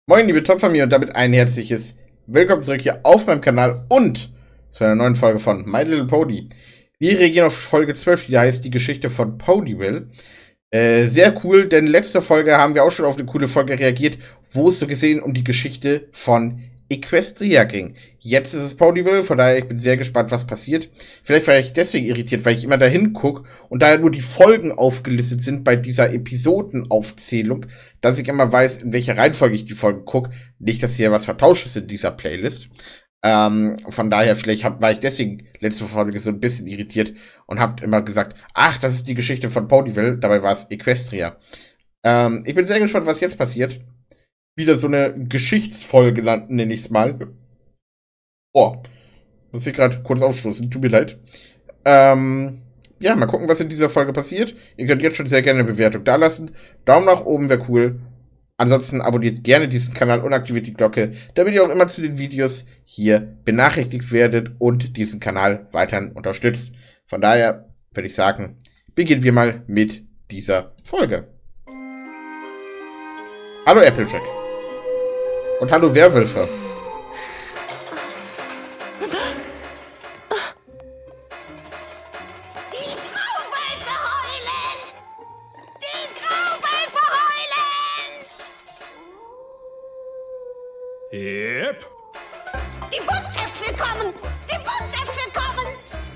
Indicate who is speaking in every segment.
Speaker 1: Moin liebe Top-Familie und damit ein herzliches Willkommen zurück hier auf meinem Kanal und zu einer neuen Folge von My Little Pony. Wir reagieren auf Folge 12, die heißt die Geschichte von Ponyville. Sehr cool, denn letzte Folge haben wir auch schon auf eine coole Folge reagiert, wo es so gesehen um die Geschichte von Equestria ging. Jetzt ist es Ponyville, von daher ich bin sehr gespannt, was passiert. Vielleicht war ich deswegen irritiert, weil ich immer dahin gucke und da nur die Folgen aufgelistet sind bei dieser Episodenaufzählung, dass ich immer weiß, in welcher Reihenfolge ich die Folgen gucke. Nicht, dass hier was vertauscht ist in dieser Playlist. Von daher, vielleicht war ich deswegen letzte Folge so ein bisschen irritiert und habt immer gesagt, ach, das ist die Geschichte von Ponyville, dabei war es Equestria. Ich bin sehr gespannt, was jetzt passiert. Wieder so eine Geschichtsfolge nenne ich es mal. Boah, muss ich gerade kurz aufstoßen, tut mir leid. Ja, mal gucken, was in dieser Folge passiert. Ihr könnt jetzt schon sehr gerne eine Bewertung dalassen. Daumen nach oben wäre cool. Ansonsten abonniert gerne diesen Kanal und aktiviert die Glocke, damit ihr auch immer zu den Videos hier benachrichtigt werdet und diesen Kanal weiterhin unterstützt. Von daher würde ich sagen, beginnen wir mal mit dieser Folge. Hallo Applejack. Und hallo Werwölfe.
Speaker 2: Yep.
Speaker 3: Die Buntäpfel kommen! Die Buntäpfel kommen!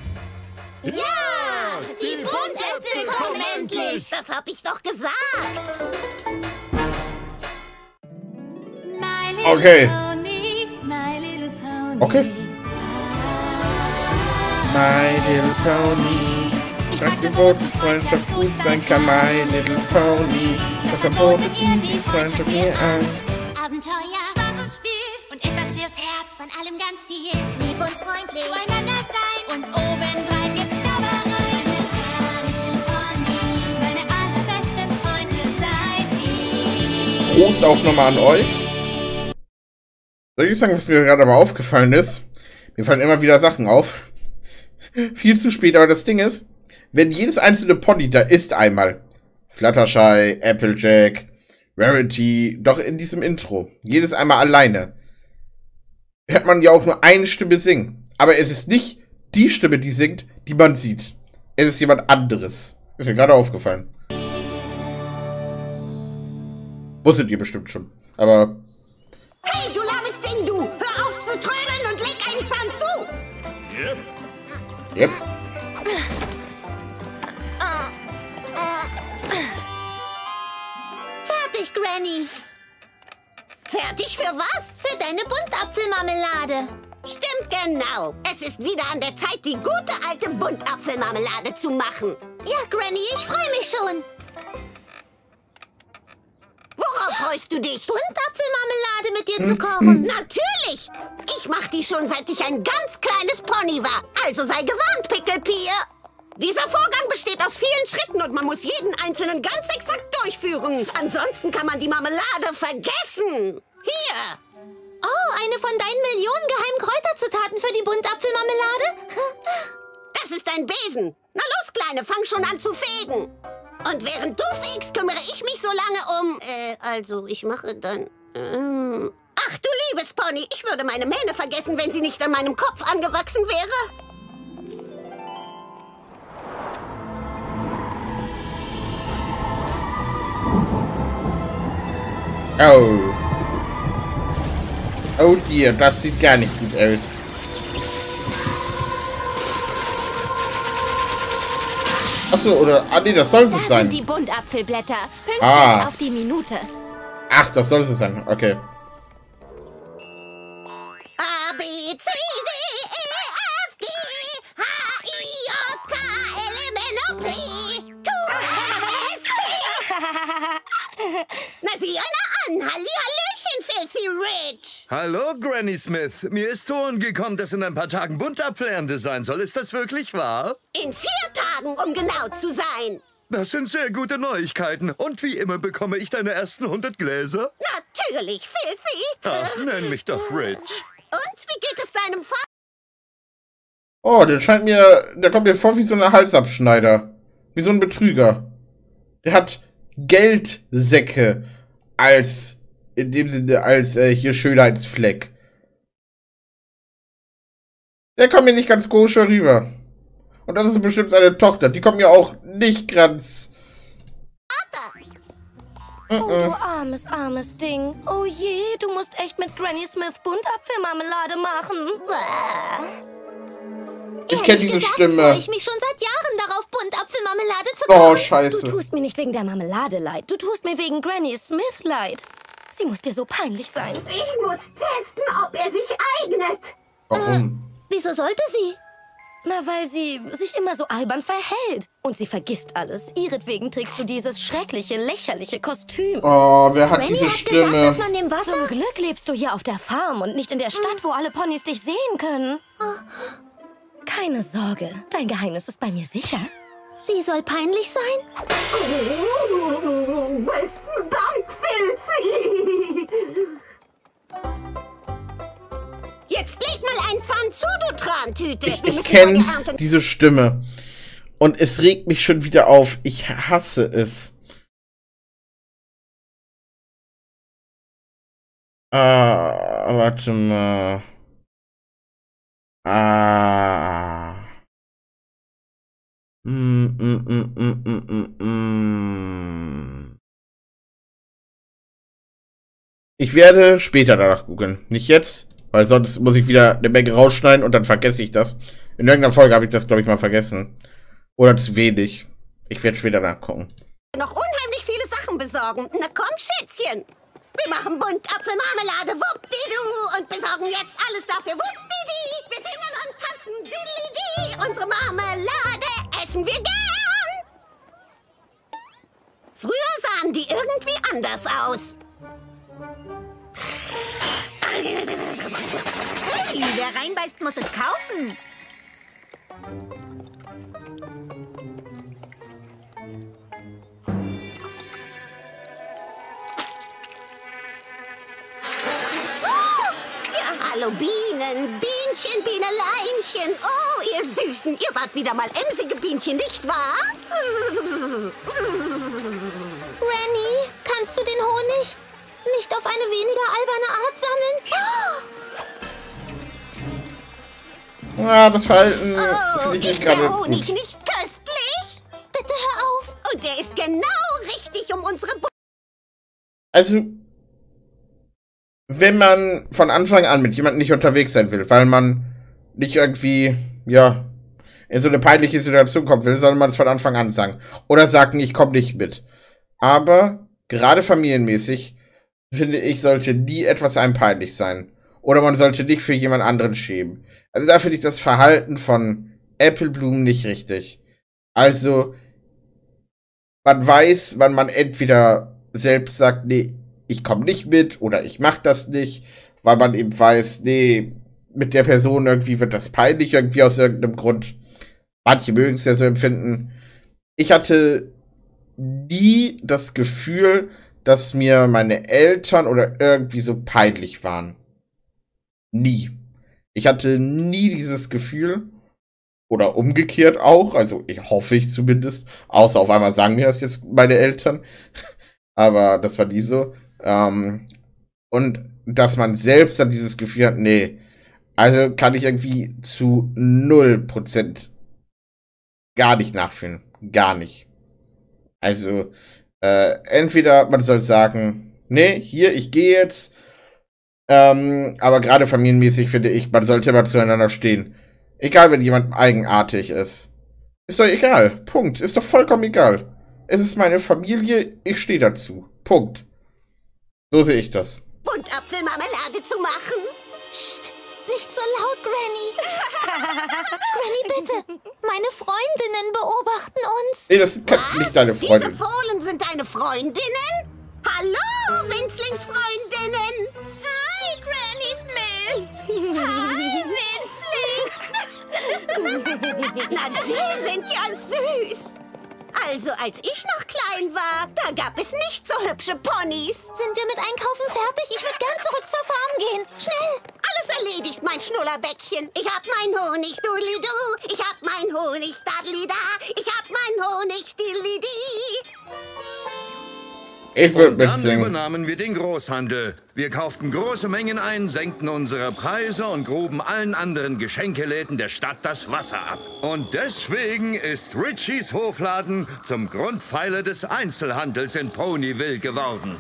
Speaker 4: Ja, die Buntäpfel kommen endlich!
Speaker 3: Das hab ich doch gesagt!
Speaker 1: Okay.
Speaker 4: My
Speaker 1: Okay. My Little Pony. Sagte, wo die Freundschaft gut sein kann, My Little Pony. Das verbotet ihm die Freundschaft mir an.
Speaker 3: Abenteuer, Spaß und Spiel und etwas fürs Herz. Von allem ganz viel, lieb und freundlich zueinander sein. Und obendrein gibt's Zauberei. Herrliche Ponys, meine allerbesten Freunde seid ihr.
Speaker 1: Prost auch nochmal an euch. Soll ich sagen, was mir gerade mal aufgefallen ist? Mir fallen immer wieder Sachen auf. Viel zu spät, aber das Ding ist, wenn jedes einzelne Pony da ist einmal, Fluttershy, Applejack, Rarity, doch in diesem Intro, jedes einmal alleine, hört man ja auch nur eine Stimme singen. Aber es ist nicht die Stimme, die singt, die man sieht. Es ist jemand anderes. Ist mir gerade aufgefallen. Wusstet ihr bestimmt schon. Aber...
Speaker 3: Hey, du lahmes Ding, du! Hör auf zu trödeln und leg einen Zahn zu!
Speaker 2: Yep.
Speaker 1: Yep.
Speaker 4: Fertig, Granny.
Speaker 3: Fertig für was?
Speaker 4: Für deine Buntapfelmarmelade.
Speaker 3: Stimmt genau. Es ist wieder an der Zeit, die gute alte Buntapfelmarmelade zu machen.
Speaker 4: Ja, Granny, ich freue mich schon.
Speaker 3: Worauf freust du dich?
Speaker 4: Buntapfelmarmelade mit dir zu kochen.
Speaker 3: Natürlich! Ich mach die schon, seit ich ein ganz kleines Pony war. Also sei gewarnt, Pickelpier. Dieser Vorgang besteht aus vielen Schritten und man muss jeden einzelnen ganz exakt durchführen. Ansonsten kann man die Marmelade vergessen. Hier!
Speaker 4: Oh, eine von deinen Millionen geheimen Kräuterzutaten für die Buntapfelmarmelade?
Speaker 3: Das ist ein Besen. Na los, Kleine, fang schon an zu fegen. Und während du fegst, kümmere ich mich so lange um... also, ich mache dann... Ach, du liebes Pony, ich würde meine Mähne vergessen, wenn sie nicht an meinem Kopf angewachsen wäre.
Speaker 1: Oh. Oh dear, das sieht gar nicht gut aus. Achso, oder... Ah, nee, das soll es
Speaker 4: Das
Speaker 1: sein.
Speaker 4: sind die Buntapfelblätter. Pünktlich
Speaker 1: Ah.
Speaker 4: auf die Minute.
Speaker 1: Ach, das soll es sein. Okay.
Speaker 3: A, B, C, D, E, F, G, H, I, J, K, L, M, N, O, P, Q, R, S, T. Na, sieh einer an. Hallihallöchen, Filthy Rich.
Speaker 5: Hallo, Granny Smith. Mir ist zu Ohren gekommen, dass in ein paar Tagen Buntapfelernte sein soll. Ist das wirklich wahr?
Speaker 3: In 4 Tagen, um genau zu sein.
Speaker 5: Das sind sehr gute Neuigkeiten. Und wie immer bekomme ich deine ersten 100 Gläser?
Speaker 3: Natürlich, Filthy.
Speaker 5: Ach, nenn mich doch Rich.
Speaker 3: Und wie geht es deinem Vater?
Speaker 1: Oh, der kommt mir vor wie so ein Halsabschneider. Wie so ein Betrüger. Der hat Geldsäcke als in dem Sinne als hier Schönheitsfleck. Der kommt mir nicht ganz koscher rüber. Und das ist bestimmt seine Tochter. Die kommt mir auch nicht ganz...
Speaker 6: Oh, du armes, armes Ding. Oh je, du musst echt mit Granny Smith Buntapfelmarmelade machen.
Speaker 1: Ich kenne diese Stimme.
Speaker 4: Freue ich mich schon seit Jahren darauf, Buntapfelmarmelade zu
Speaker 1: Oh,
Speaker 4: kochen.
Speaker 6: Du
Speaker 1: scheiße.
Speaker 6: tust mir nicht wegen der Marmelade leid. Du tust mir wegen Granny Smith leid. Sie muss dir so peinlich sein.
Speaker 3: Ich muss testen, ob er sich eignet.
Speaker 1: Warum?
Speaker 4: Wieso sollte sie?
Speaker 6: Na, weil sie sich immer so albern verhält. Und sie vergisst alles. Ihretwegen trägst du dieses schreckliche, lächerliche Kostüm.
Speaker 1: Oh, wer hat
Speaker 4: Granny
Speaker 1: diese
Speaker 4: hat
Speaker 1: Stimme?
Speaker 4: gesagt, dass man dem Wasser...
Speaker 6: Zum Glück lebst du hier auf der Farm und nicht in der Stadt, wo alle Ponys dich sehen können. Keine Sorge, dein Geheimnis ist bei mir sicher.
Speaker 4: Sie soll peinlich sein?
Speaker 3: Besten Dank, Filzi. Jetzt leg mal einen Zahn zu, du Trantüte. Wir
Speaker 1: Ich
Speaker 3: müssen
Speaker 1: kenne
Speaker 3: morgen ernten.
Speaker 1: diese Stimme. Und es regt mich schon wieder auf. Ich hasse es. Warte mal. Ich werde später danach googeln. Nicht jetzt, weil sonst muss ich wieder eine Menge rausschneiden und dann vergesse ich das. In irgendeiner Folge habe ich das, glaube ich, mal vergessen. Oder zu wenig. Ich werde später nachgucken.
Speaker 3: Noch unheimlich viele Sachen besorgen. Na komm, Schätzchen. Wir machen Buntapfelmarmelade, wuppdidu, und besorgen jetzt alles dafür, wuppdidi. Wir singen und tanzen, diddlidi. Unsere Marmelade essen wir gern. Früher sahen die irgendwie anders aus. Hey, wer reinbeißt, muss es kaufen. Hallo Bienen, Bienchen, Bieneleinchen. Oh, ihr Süßen, ihr wart wieder mal emsige Bienchen, nicht wahr?
Speaker 4: Granny, kannst du den Honig nicht auf eine weniger alberne Art sammeln?
Speaker 1: Ah, das Verhalten
Speaker 3: Oh,
Speaker 1: finde ich nicht
Speaker 3: ist
Speaker 1: gerade
Speaker 3: der Honig
Speaker 1: gut.
Speaker 3: nicht köstlich?
Speaker 4: Bitte hör auf.
Speaker 3: Und der ist genau richtig, um unsere
Speaker 1: Also, wenn man von Anfang an mit jemandem nicht unterwegs sein will, weil man nicht irgendwie, ja, in so eine peinliche Situation kommen will, soll man es von Anfang an sagen. Oder sagen, ich komme nicht mit. Aber, gerade familienmäßig, finde ich, sollte nie etwas einem peinlich sein. Oder man sollte nicht für jemand anderen schämen. Also da finde ich das Verhalten von Applebloom nicht richtig. Also, man weiß, wann man entweder selbst sagt, nee, ich komme nicht mit oder ich mache das nicht, weil man eben weiß, nee, mit der Person irgendwie wird das peinlich, irgendwie aus irgendeinem Grund. Manche mögen es ja so empfinden. Ich hatte nie das Gefühl, dass mir meine Eltern oder irgendwie so peinlich waren. Nie. Ich hatte nie dieses Gefühl. Oder umgekehrt auch. Also ich hoffe ich zumindest. Außer auf einmal sagen mir das jetzt meine Eltern. Aber das war nie so. Und dass man selbst dann dieses Gefühl hat, nee. Also kann ich irgendwie zu 0% gar nicht nachfühlen. Gar nicht. Also, entweder man soll sagen, nee, hier, ich gehe jetzt. Aber gerade familienmäßig finde ich, man sollte immer zueinander stehen. Egal, wenn jemand eigenartig ist. Ist doch egal. Punkt. Ist doch vollkommen egal. Es ist meine Familie, ich stehe dazu. Punkt. So sehe ich das.
Speaker 3: Buntapfelmarmelade zu machen.
Speaker 4: Psst, nicht so laut, Granny. Granny, bitte. Meine Freundinnen beobachten uns.
Speaker 1: Nee, das sind nicht deine
Speaker 3: Diese
Speaker 1: Freundin.
Speaker 3: Fohlen sind deine Freundinnen? Hallo, Winzlingsfreundinnen. Hi, Granny Smith. Hi, Winzling. Na, die sind ja süß. Also, als ich noch klein war, da gab es nicht so hübsche Ponys.
Speaker 4: Sind wir mit Einkaufen fertig? Ich würde gern zurück zur Farm gehen. Schnell.
Speaker 3: Alles erledigt, mein Schnullerbäckchen. Ich hab mein Honig, Dudelidu. Ich hab mein Honig, Dadelida. Ich hab mein Honig, Diddlidi.
Speaker 1: Ich würde
Speaker 5: Und dann
Speaker 1: mitsingen.
Speaker 5: übernahmen wir den Großhandel. Wir kauften große Mengen ein, senkten unsere Preise und gruben allen anderen Geschenkeläden der Stadt das Wasser ab. Und deswegen ist Richies Hofladen zum Grundpfeiler des Einzelhandels in Ponyville geworden.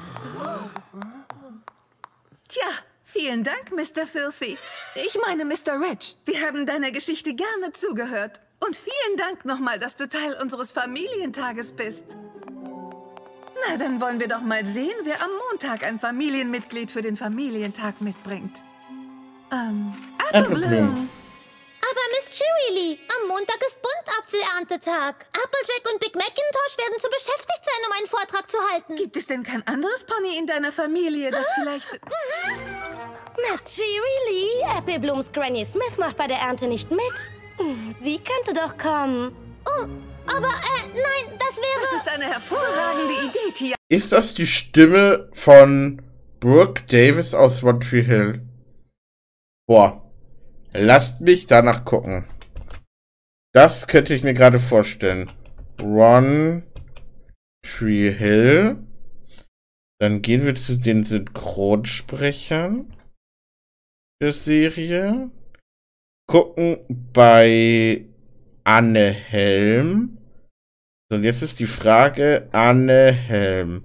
Speaker 7: Tja, vielen Dank, Mr. Filthy. Ich meine, Mr. Rich. Wir haben deiner Geschichte gerne zugehört. Und vielen Dank nochmal, dass du Teil unseres Familientages bist. Na, dann wollen wir doch mal sehen, wer am Montag ein Familienmitglied für den Familientag mitbringt. Applebloom.
Speaker 4: Aber Miss Cheerilee, am Montag ist Buntapfelerntetag. Applejack und Big Macintosh werden zu beschäftigt sein, um einen Vortrag zu halten.
Speaker 7: Gibt es denn kein anderes Pony in deiner Familie, das vielleicht...
Speaker 6: Miss Cheerilee, Appleblooms Granny Smith macht bei der Ernte nicht mit. Sie könnte doch kommen.
Speaker 4: Oh, aber, nein, das wäre...
Speaker 7: Das ist eine hervorragende Idee, Tia.
Speaker 1: Ist das die Stimme von Brooke Davis aus One Tree Hill? Boah. Lasst mich danach gucken. Das könnte ich mir gerade vorstellen. One Tree Hill. Dann gehen wir zu den Synchronsprechern der Serie. Gucken bei Anne Helm. Und jetzt ist die Frage, Anne Helm.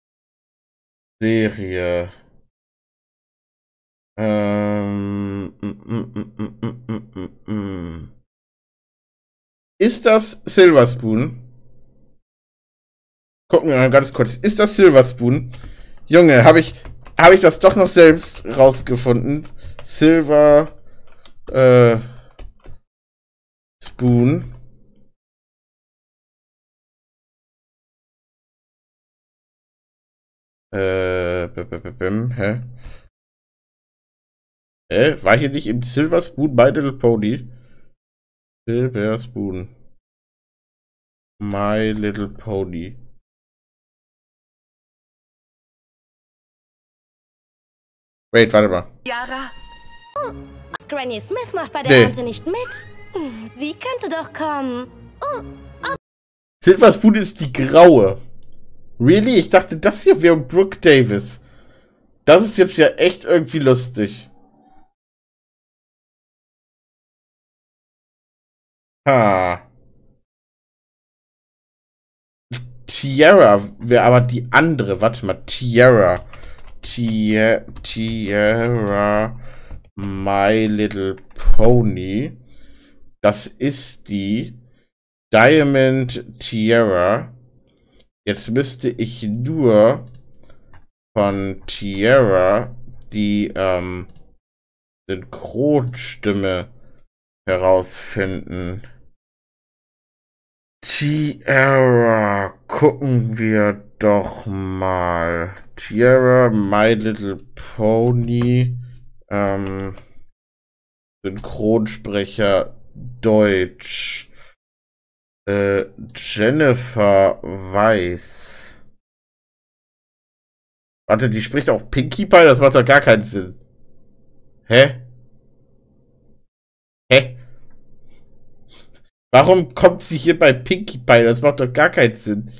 Speaker 1: Serie. Ist das Silver Spoon? Gucken wir mal ganz kurz. Ist das Silver Spoon? Junge, habe ich das doch noch selbst rausgefunden. Silver Spoon. Hä? War hier nicht im Silver Spoon My Little Pony? Silver Spoon. My Little Pony. Wait, warte mal.
Speaker 7: Yara.
Speaker 6: Granny Smith macht bei der Ernte nicht mit. Sie könnte doch kommen.
Speaker 1: Silver Spoon ist die graue. Really? Ich dachte, das hier wäre Brooke Davis. Das ist jetzt ja echt irgendwie lustig. Tiara wäre aber die andere. Warte mal, Tiara. Tiara My Little Pony. Das ist die Diamond Tiara. Jetzt müsste ich nur von Tiara die Synchronstimme herausfinden. Tiara, gucken wir doch mal. Tiara, My Little Pony, Synchronsprecher Deutsch. Jennifer Weiss. Warte, die spricht auch Pinkie Pie? Das macht doch gar keinen Sinn. Hä? Hä? Warum kommt sie hier bei Pinkie Pie? Das macht doch gar keinen Sinn.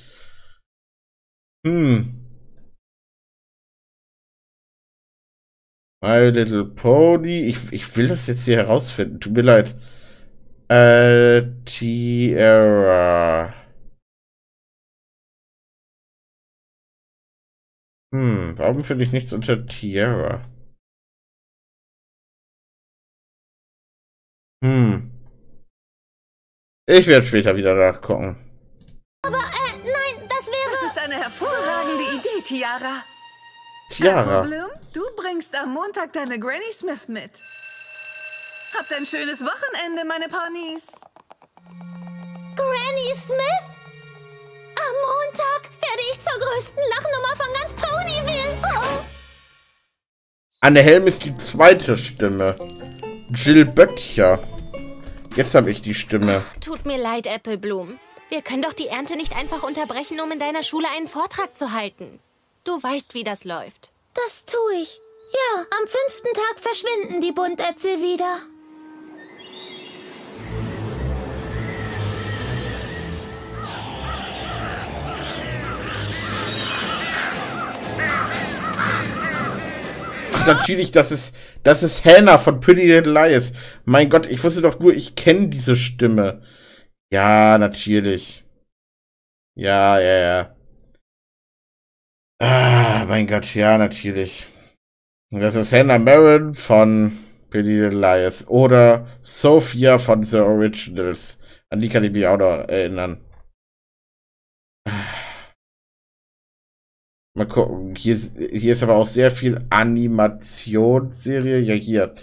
Speaker 1: My Little Pony. Ich will das jetzt hier herausfinden. Tut mir leid. Tiara. Warum finde ich nichts unter Tiara? Ich werde später wieder nachgucken.
Speaker 4: Aber, nein, das wäre...
Speaker 7: Das ist eine hervorragende Idee, Tiara.
Speaker 1: Tiara.
Speaker 7: Applebloom, du bringst am Montag deine Granny Smith mit. Habt ein schönes Wochenende, meine Ponys.
Speaker 4: Granny Smith? Am Montag werde ich zur größten Lachnummer von ganz Ponyville. Oh.
Speaker 1: Anne Helm ist die zweite Stimme. Jill Böttcher. Jetzt habe ich die Stimme.
Speaker 6: Tut mir leid, Applebloom. Wir können doch die Ernte nicht einfach unterbrechen, um in deiner Schule einen Vortrag zu halten. Du weißt, wie das läuft.
Speaker 4: Das tue ich. Ja, am 5. Tag verschwinden die Buntäpfel wieder.
Speaker 1: Ach, natürlich, das ist Hannah von Pretty Little Liars. Mein Gott, ich wusste doch nur, ich kenne diese Stimme. Ja, natürlich. Ja. Ah, mein Gott, ja, natürlich. Das ist Hannah Maron von Pretty Little Liars. Oder Sophia von The Originals. An die kann ich mich auch noch erinnern. Mal gucken. Hier ist aber auch sehr viel Animationsserie. Ja, hier.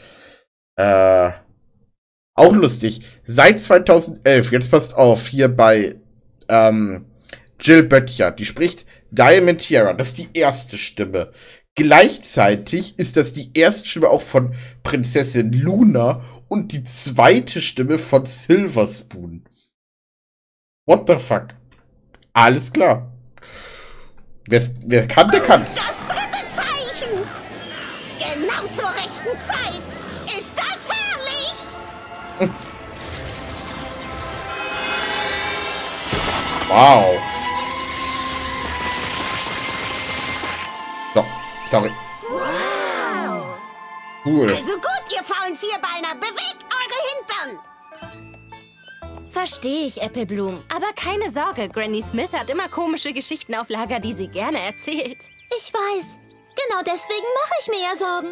Speaker 1: Auch lustig. Seit 2011, jetzt passt auf, hier bei Jill Böttcher. Die spricht Diamond Tiara. Das ist die erste Stimme. Gleichzeitig ist das die erste Stimme auch von Prinzessin Luna und die zweite Stimme von Silver Spoon. What the fuck? Alles klar. Wer kann, der kann's.
Speaker 3: Das dritte Zeichen. Genau zur rechten Zeit. Ist das herrlich?
Speaker 1: Wow. So, sorry.
Speaker 3: Wow.
Speaker 1: Cool.
Speaker 3: Also gut, ihr faulen Vierbeiner, bewegt eure Hintern.
Speaker 6: Verstehe ich, Apple Bloom. Aber keine Sorge, Granny Smith hat immer komische Geschichten auf Lager, die sie gerne erzählt.
Speaker 4: Ich weiß. Genau deswegen mache ich mir ja Sorgen.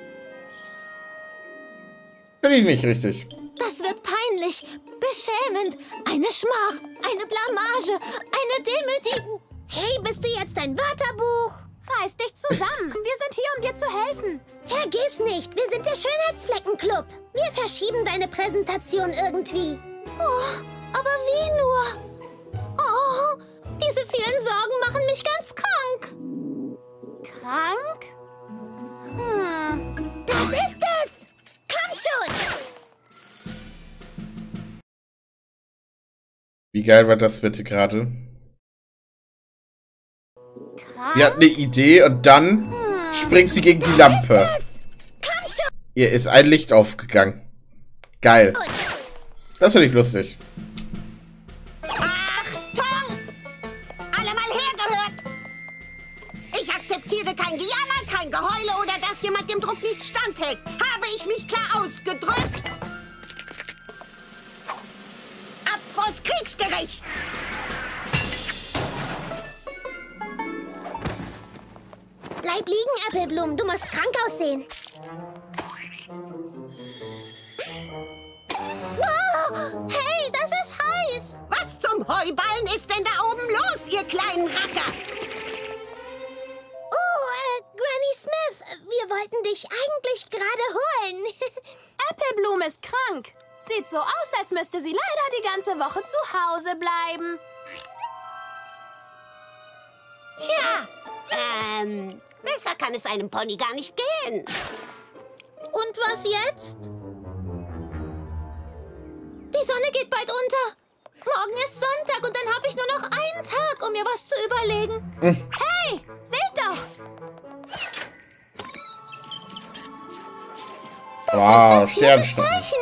Speaker 1: Finde ich nicht richtig.
Speaker 4: Das wird peinlich, beschämend, eine Schmach, eine Blamage, eine Demütigung. Hey, bist du jetzt ein Wörterbuch? Reiß dich zusammen. Wir sind hier, um dir zu helfen. Vergiss nicht, wir sind der Schönheitsfleckenclub. Wir verschieben deine Präsentation irgendwie. Oh, aber wie nur? Oh, diese vielen Sorgen machen mich ganz krank. Krank? Das ist es! Kommt schon!
Speaker 1: Wie geil war das bitte gerade?
Speaker 4: Krank?
Speaker 1: Sie hat eine Idee und dann springt sie gegen die Lampe.
Speaker 4: Kommt schon!
Speaker 1: Ihr ist ein Licht aufgegangen. Geil. Das finde ich lustig.
Speaker 3: Achtung! Alle mal hergehört! Ich akzeptiere kein Gejammer, kein Geheule oder dass jemand dem Druck nicht standhält. Habe ich mich klar ausgedrückt? Abfuß kriegsgerecht!
Speaker 4: Bleib liegen, Appleblum. Du musst krank aussehen. Wow! Hey, das ist heiß!
Speaker 3: Was zum Heuballen ist denn da oben los, ihr kleinen Racker?
Speaker 4: Oh, Granny Smith, wir wollten dich eigentlich gerade holen.
Speaker 8: Appleblum ist krank. Sieht so aus, als müsste sie leider die ganze Woche zu Hause bleiben.
Speaker 3: Tja, besser kann es einem Pony gar nicht gehen.
Speaker 4: Und was jetzt? Die Sonne geht bald unter. Morgen ist Sonntag und dann habe ich nur noch einen Tag, um mir was zu überlegen.
Speaker 8: Hey, seht doch!
Speaker 1: Wow,
Speaker 4: Vierte
Speaker 1: Sternschnuppen.
Speaker 4: Zeichen.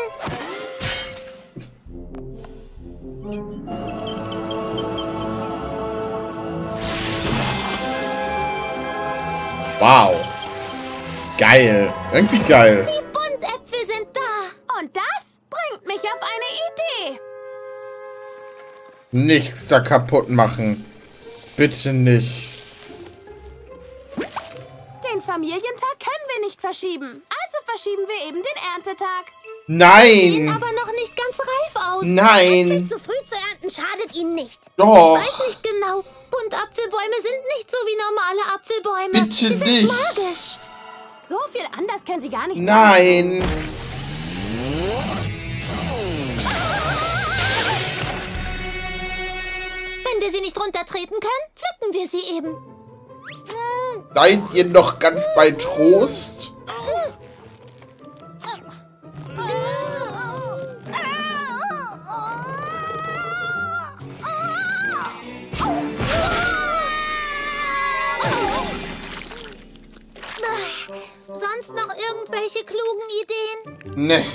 Speaker 1: Wow. Geil. Irgendwie geil.
Speaker 4: Die Buntäpfel sind da.
Speaker 8: Und das bringt mich auf eine Idee.
Speaker 1: Nichts da kaputt machen. Bitte nicht.
Speaker 8: Den Familientag können wir nicht verschieben. Also verschieben wir eben den Erntetag.
Speaker 4: Sehen
Speaker 1: Nein.
Speaker 4: aber noch nicht ganz reif aus.
Speaker 1: Nein.
Speaker 4: Äpfel zu früh zu ernten schadet ihnen nicht.
Speaker 1: Doch.
Speaker 4: Ich weiß nicht genau. Buntapfelbäume sind nicht so wie normale Apfelbäume.
Speaker 1: Bitte
Speaker 4: Sie sind
Speaker 1: nicht.
Speaker 4: magisch.
Speaker 8: So viel anders können sie gar nicht sein.
Speaker 1: Nein.
Speaker 4: Wenn wir sie nicht runtertreten können, pflücken wir sie eben.
Speaker 1: Seid ihr noch ganz bei Trost?
Speaker 4: Sonst noch irgendwelche klugen Ideen?
Speaker 1: Ne.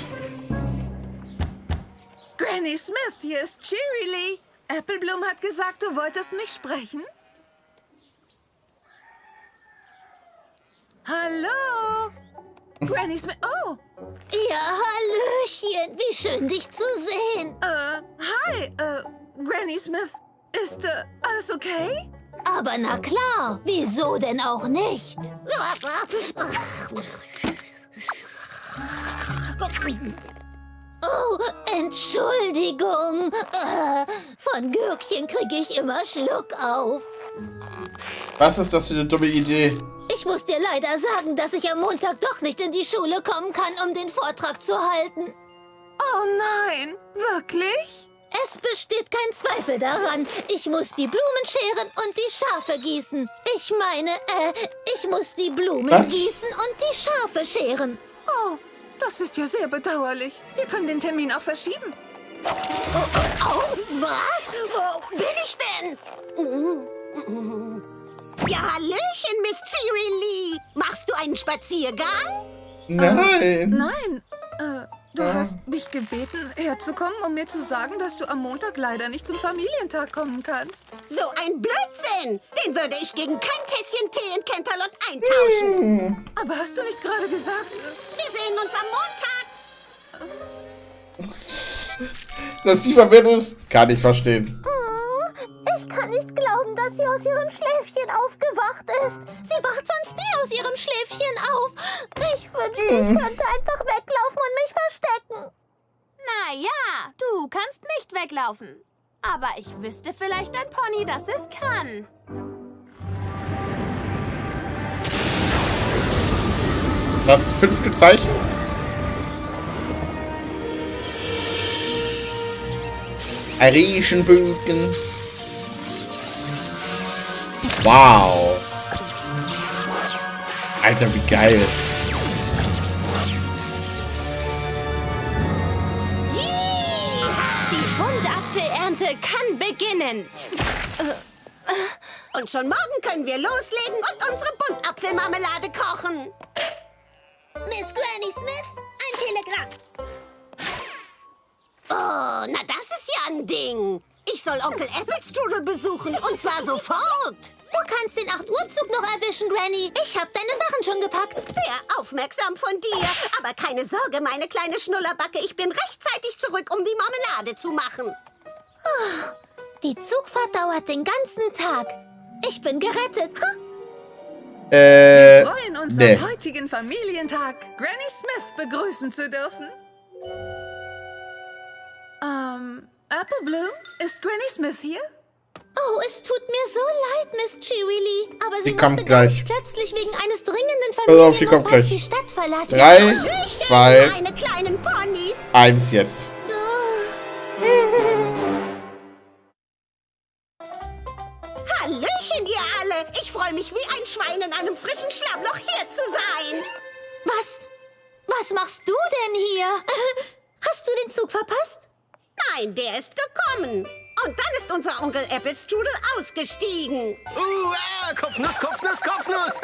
Speaker 7: Granny Smith, hier ist Cheerilee. Appleblum hat gesagt, du wolltest mich sprechen? Hallo? Granny Smith. Oh.
Speaker 4: Ja, Hallöchen. Wie schön, dich zu sehen.
Speaker 7: Hi, Granny Smith. Ist, alles okay?
Speaker 4: Aber na klar. Wieso denn auch nicht? Oh, Entschuldigung. Von Gürkchen kriege ich immer Schluck auf.
Speaker 1: Was ist das für eine dumme Idee?
Speaker 4: Ich muss dir leider sagen, dass ich am Montag doch nicht in die Schule kommen kann, um den Vortrag zu halten.
Speaker 7: Oh nein, wirklich?
Speaker 4: Es besteht kein Zweifel daran. Ich muss die Blumen scheren und die Schafe gießen. Ich meine, ich muss die Blumen
Speaker 1: Was?
Speaker 4: gießen und die Schafe scheren.
Speaker 7: Oh, das ist ja sehr bedauerlich. Wir können den Termin auch verschieben.
Speaker 3: Oh, was? Wo bin ich denn? Ja, Hallöchen, Miss Cheery Lee. Machst du einen Spaziergang?
Speaker 1: Nein.
Speaker 7: Nein, du hast mich gebeten, herzukommen, um mir zu sagen, dass du am Montag leider nicht zum Familientag kommen kannst.
Speaker 3: So ein Blödsinn. Den würde ich gegen kein Tässchen Tee in Canterlot eintauschen.
Speaker 7: Aber hast du nicht gerade gesagt...
Speaker 3: Wir sehen uns am Montag.
Speaker 1: Dass sie verwirrt ist, kann ich verstehen.
Speaker 4: Ich kann nicht glauben, dass sie aus ihrem Schläfchen aufgewacht ist. Sie wacht sonst nie aus ihrem Schläfchen auf. Ich wünschte, ich könnte einfach weglaufen und mich verstecken.
Speaker 8: Na ja, du kannst nicht weglaufen. Aber ich wüsste vielleicht ein Pony, das es kann.
Speaker 1: Das 5. Zeichen? Ein Riesenbögen. Wow. Alter, wie geil.
Speaker 8: Die Buntapfelernte kann beginnen.
Speaker 3: Und schon morgen können wir loslegen und unsere Buntapfelmarmelade kochen.
Speaker 4: Miss Granny Smith, ein Telegramm.
Speaker 3: Oh, na das ist ja ein Ding. Ich soll Onkel Applestrudel besuchen und zwar sofort.
Speaker 4: Du kannst den 8-Uhr-Zug noch erwischen, Granny. Ich habe deine Sachen schon gepackt.
Speaker 3: Sehr aufmerksam von dir. Aber keine Sorge, meine kleine Schnullerbacke. Ich bin rechtzeitig zurück, um die Marmelade zu machen.
Speaker 4: Die Zugfahrt dauert den ganzen Tag. Ich bin gerettet.
Speaker 7: Wir freuen uns am heutigen Familientag, Granny Smith begrüßen zu dürfen. Apple Bloom, ist Granny Smith hier?
Speaker 4: Oh, es tut mir so leid, Miss Cheery Lee. Aber sie
Speaker 1: kommt
Speaker 4: musste
Speaker 1: gleich.
Speaker 4: ganz plötzlich wegen eines dringenden
Speaker 1: Pass auf, sie kommt
Speaker 4: Familiennotfalls
Speaker 1: gleich.
Speaker 4: die Stadt verlassen.
Speaker 1: 3, 2,
Speaker 3: Meine kleinen Ponys.
Speaker 1: 1 jetzt.
Speaker 3: Hallöchen, ihr alle. Ich freue mich wie ein Schwein in einem frischen Schlammloch hier zu sein.
Speaker 4: Was machst du denn hier? Hast du den Zug verpasst?
Speaker 3: Nein, der ist gekommen. Und dann ist unser Onkel Applestrudel ausgestiegen.
Speaker 2: Kopfnuss, Kopfnuss, Kopfnuss.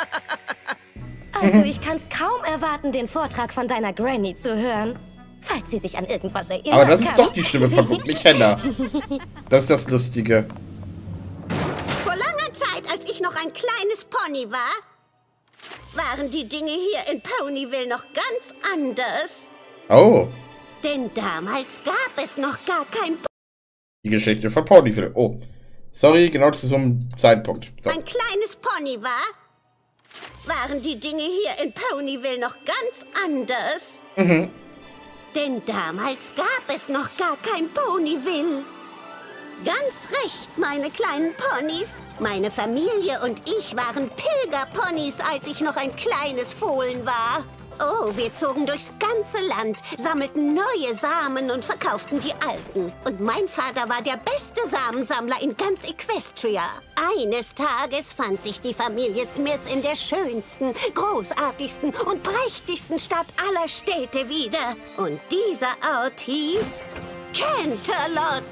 Speaker 6: Also, ich kann's kaum erwarten, den Vortrag von deiner Granny zu hören. Falls sie sich an irgendwas erinnert.
Speaker 1: Aber das ist doch die Stimme von wirklich Henna. Das ist das Lustige.
Speaker 3: Vor langer Zeit, als ich noch ein kleines Pony war, waren die Dinge hier in Ponyville noch ganz anders.
Speaker 1: Oh.
Speaker 3: Denn damals gab es noch gar kein
Speaker 1: Die Geschichte von Ponyville. Oh. Sorry, genau zu so einem Zeitpunkt. So.
Speaker 3: ein kleines Pony war, waren die Dinge hier in Ponyville noch ganz anders. Denn damals gab es noch gar kein Ponyville. Ganz recht, meine kleinen Ponys. Meine Familie und ich waren Pilgerponys, als ich noch ein kleines Fohlen war. Oh, wir zogen durchs ganze Land, sammelten neue Samen und verkauften die alten. Und mein Vater war der beste Samensammler in ganz Equestria. Eines Tages fand sich die Familie Smith in der schönsten, großartigsten und prächtigsten Stadt aller Städte wieder. Und dieser Ort hieß Canterlot.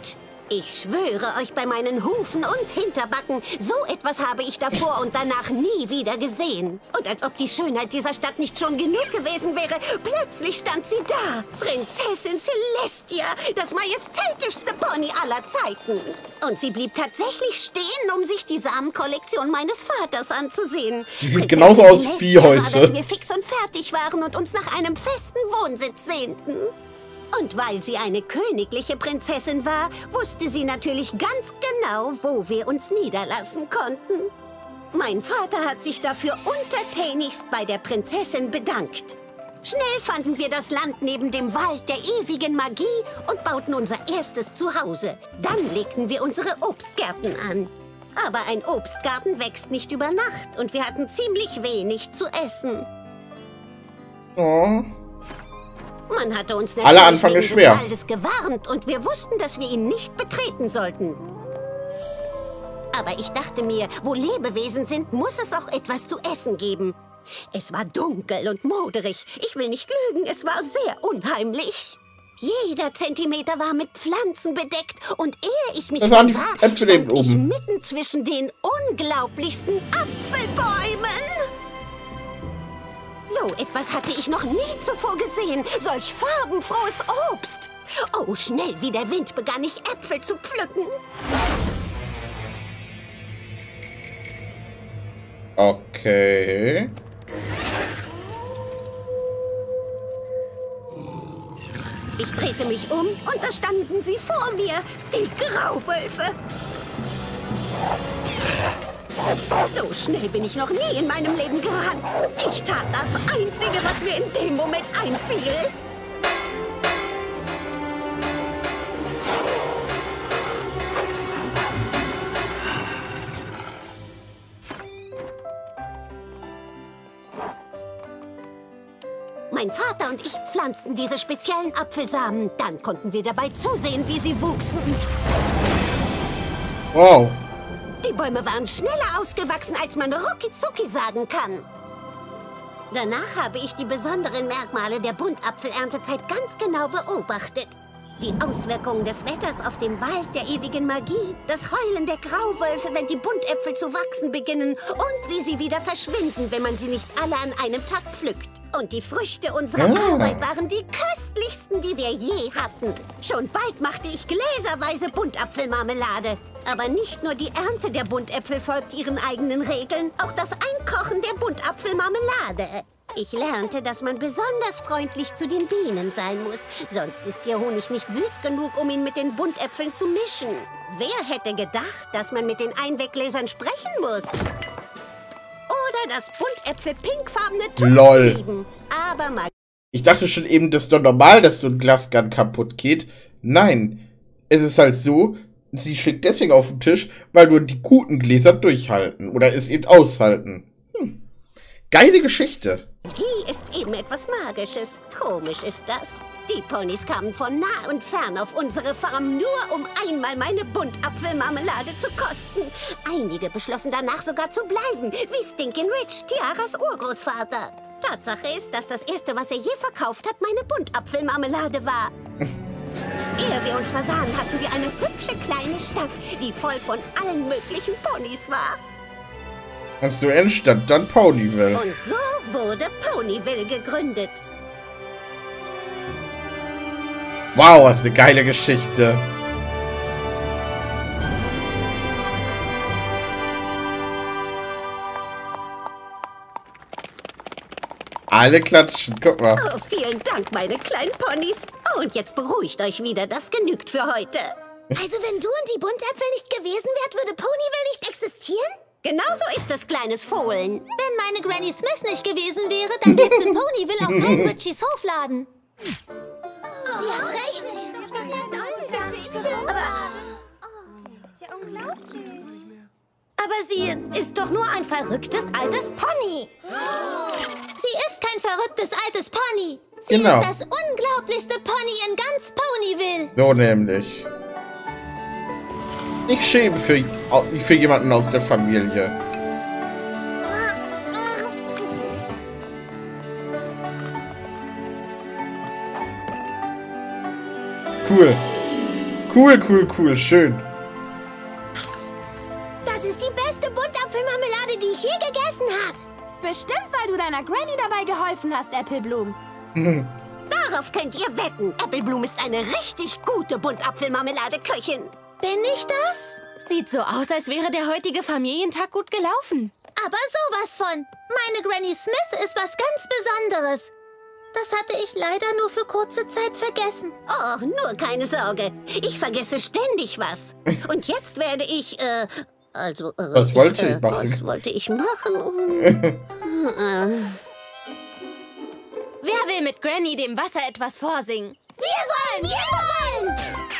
Speaker 3: Ich schwöre euch bei meinen Hufen und Hinterbacken, so etwas habe ich davor und danach nie wieder gesehen. Und als ob die Schönheit dieser Stadt nicht schon genug gewesen wäre, plötzlich stand sie da. Prinzessin Celestia, das majestätischste Pony aller Zeiten. Und sie blieb tatsächlich stehen, um sich die Samenkollektion meines Vaters anzusehen.
Speaker 1: Die sieht genauso aus wie heute.
Speaker 3: Dass wir fix und fertig waren und uns nach einem festen Wohnsitz sehnten. Und weil sie eine königliche Prinzessin war, wusste sie natürlich ganz genau, wo wir uns niederlassen konnten. Mein Vater hat sich dafür untertänigst bei der Prinzessin bedankt. Schnell fanden wir das Land neben dem Wald der ewigen Magie und bauten unser erstes Zuhause. Dann legten wir unsere Obstgärten an. Aber ein Obstgarten wächst nicht über Nacht und wir hatten ziemlich wenig zu essen.
Speaker 1: Oh.
Speaker 3: Man hatte uns
Speaker 1: Aller Anfang ist schwer.
Speaker 3: des Waldes gewarnt und wir wussten, dass wir ihn nicht betreten sollten. Aber ich dachte mir, wo Lebewesen sind, muss es auch etwas zu essen geben. Es war dunkel und moderig. Ich will nicht lügen, es war sehr unheimlich. Jeder Zentimeter war mit Pflanzen bedeckt und ehe ich mich
Speaker 1: Das waren die
Speaker 3: sah,
Speaker 1: Äpfel
Speaker 3: stand ich
Speaker 1: oben.
Speaker 3: mitten zwischen den unglaublichsten Apfelbäumen. So etwas hatte ich noch nie zuvor gesehen. Solch farbenfrohes Obst. Oh, schnell wie der Wind begann ich Äpfel zu pflücken.
Speaker 1: Okay.
Speaker 3: Ich drehte mich um und da standen sie vor mir, die Grauwölfe. So schnell bin ich noch nie in meinem Leben gerannt. Ich tat das Einzige, was mir in dem Moment einfiel. Mein Vater und ich pflanzten diese speziellen Apfelsamen. Dann konnten wir dabei zusehen, wie sie wuchsen.
Speaker 1: Wow.
Speaker 3: Die Bäume waren schneller ausgewachsen, als man rucki-zucki sagen kann. Danach habe ich die besonderen Merkmale der Buntapfelerntezeit ganz genau beobachtet. Die Auswirkungen des Wetters auf den Wald der ewigen Magie, das Heulen der Grauwölfe, wenn die Buntäpfel zu wachsen beginnen und wie sie wieder verschwinden, wenn man sie nicht alle an einem Tag pflückt. Und die Früchte unserer Arbeit waren die köstlichsten, die wir je hatten. Schon bald machte ich gläserweise Buntapfelmarmelade. Aber nicht nur die Ernte der Buntäpfel folgt ihren eigenen Regeln, auch das Einkochen der Buntapfelmarmelade. Ich lernte, dass man besonders freundlich zu den Bienen sein muss. Sonst ist ihr Honig nicht süß genug, um ihn mit den Buntäpfeln zu mischen. Wer hätte gedacht, dass man mit den Einweggläsern sprechen muss? Oder dass Buntäpfel pinkfarbene Tuch lieben. Aber mal...
Speaker 1: Ich dachte schon eben, das ist doch normal, dass so ein Glasgun kaputt geht. Nein, es ist halt so, sie schlägt deswegen auf den Tisch, weil nur die guten Gläser durchhalten oder es eben aushalten. Geile Geschichte.
Speaker 3: Magie ist eben etwas Magisches. Komisch ist das. Die Ponys kamen von nah und fern auf unsere Farm, nur um einmal meine Buntapfelmarmelade zu kosten. Einige beschlossen danach sogar zu bleiben, wie Stinkin' Rich, Tiaras Urgroßvater. Tatsache ist, dass das Erste, was er je verkauft hat, meine Buntapfelmarmelade war. Ehe wir uns versahen, hatten wir eine hübsche kleine Stadt, die voll von allen möglichen Ponys war.
Speaker 1: Und so entstand dann Ponyville.
Speaker 3: Und so wurde Ponyville gegründet.
Speaker 1: Wow, was eine geile Geschichte. Alle klatschen, guck mal.
Speaker 3: Oh, vielen Dank, meine kleinen Ponys. Oh, und jetzt beruhigt euch wieder, das genügt für heute.
Speaker 4: Also wenn du und die Buntäpfel nicht gewesen wärt, würde Ponyville nicht existieren?
Speaker 3: Genauso ist es, kleines Fohlen.
Speaker 4: Wenn meine Granny Smith nicht gewesen wäre, dann gäbe es in Ponyville auch keinen Richies Hofladen. Sie hat recht.
Speaker 8: Ist ja unglaublich.
Speaker 6: Aber sie ist doch nur ein verrücktes altes Pony.
Speaker 4: Sie ist kein verrücktes altes Pony. Sie
Speaker 1: Genau.
Speaker 4: ist das unglaublichste Pony in ganz Ponyville.
Speaker 1: So nämlich. Ich schäme für jemanden aus der Familie. Cool. Cool. Schön.
Speaker 4: Das ist die beste Buntapfelmarmelade, die ich je gegessen habe.
Speaker 8: Bestimmt, weil du deiner Granny dabei geholfen hast, Applebloom.
Speaker 3: Darauf könnt ihr wetten. Applebloom ist eine richtig gute Buntapfelmarmelade-Köchin.
Speaker 4: Bin ich das?
Speaker 6: Sieht so aus, als wäre der heutige Familientag gut gelaufen.
Speaker 4: Aber sowas von. Meine Granny Smith ist was ganz Besonderes. Das hatte ich leider nur für kurze Zeit vergessen.
Speaker 3: Oh, nur keine Sorge. Ich vergesse ständig was. Und jetzt werde ich,
Speaker 1: Was wollte ich machen?
Speaker 3: Was wollte ich machen?
Speaker 6: Wer will mit Granny dem Wasser etwas vorsingen?
Speaker 4: Wir wollen!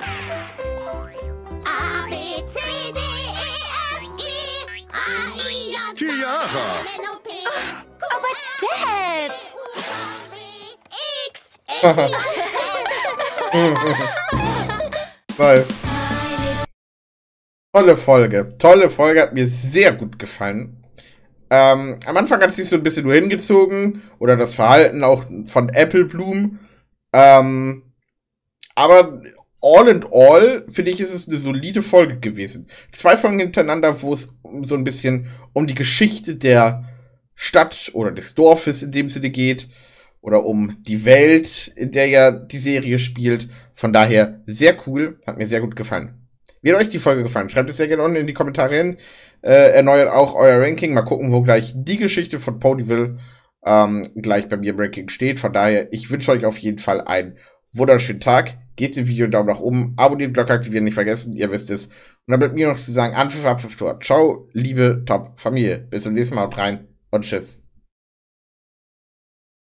Speaker 3: A, B, C, D, E, F, G, A, I, J, K,
Speaker 5: Tiara!
Speaker 3: L, N, O, P,
Speaker 6: Aber Dad!
Speaker 3: X, Y,
Speaker 1: Nice. Tolle Folge, hat mir sehr gut gefallen. Am Anfang hat es sich so ein bisschen nur hingezogen, oder das Verhalten auch von Applebloom. Aber all in all, finde ich, ist es eine solide Folge gewesen. 2 Folgen hintereinander, wo es so ein bisschen um die Geschichte der Stadt oder des Dorfes in dem Sinne geht. Oder um die Welt, in der ja die Serie spielt. Von daher sehr cool, hat mir sehr gut gefallen. Wie hat euch die Folge gefallen? Schreibt es sehr gerne unten in die Kommentare hin. Erneuert auch euer Ranking. Mal gucken, wo gleich die Geschichte von Ponyville gleich bei mir im Ranking steht. Von daher, ich wünsche euch auf jeden Fall einen wunderschönen Tag. Gebt dem Video einen Daumen nach oben. Abonniert, Glocke aktivieren, nicht vergessen. Ihr wisst es. Und dann bleibt mir noch zu sagen, Anpfiff, Tor. Ciao, liebe Top-Familie. Bis zum nächsten Mal. Haut rein und tschüss.